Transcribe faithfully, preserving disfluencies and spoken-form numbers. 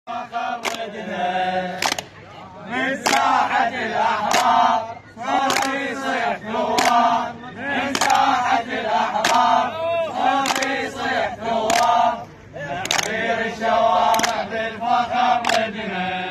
خرجنا من ساحة الأحرار صوتي يصيح ثوار، من ساحة الأحرار صوتي يصيح ثوار، تحرير الشوارع بالفخر رجنا.